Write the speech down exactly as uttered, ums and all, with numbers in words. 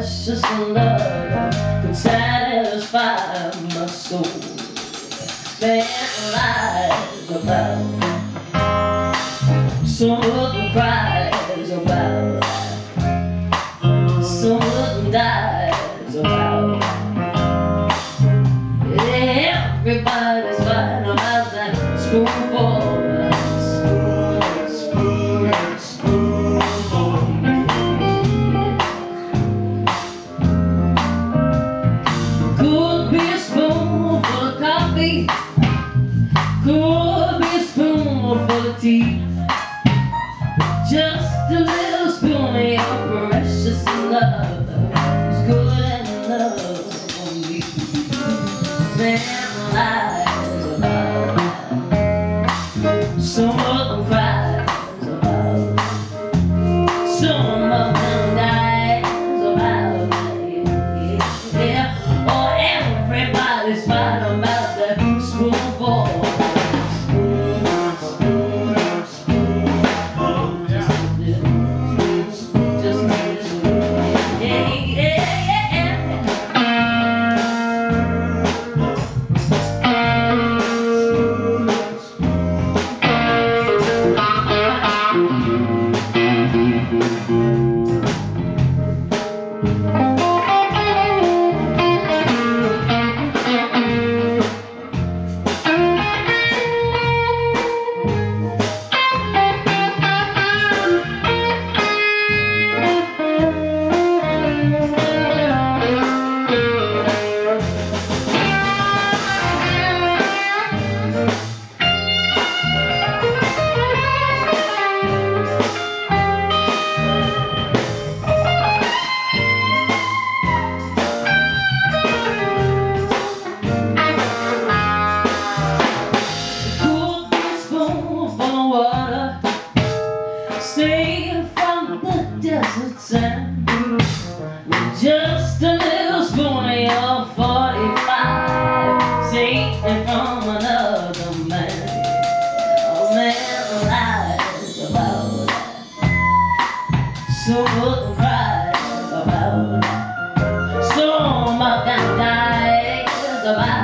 precious love can satisfy my soul. Spent lies about, someone cries about, someone dies about. Everybody's fighting about that spoonful. Could be a spoonful of coffee, could be a spoonful of tea, just a little spoon of your precious love is good enough for me. Then lies about that, some of them cries about, some of them dies about that, yeah, yeah. Oh, everybody's fighting about that spoonful. Straight from the desert sand, with just a little spoon of your forty-five, taken from another man. Oh man, lies about that, someone cries about that, some of them dies about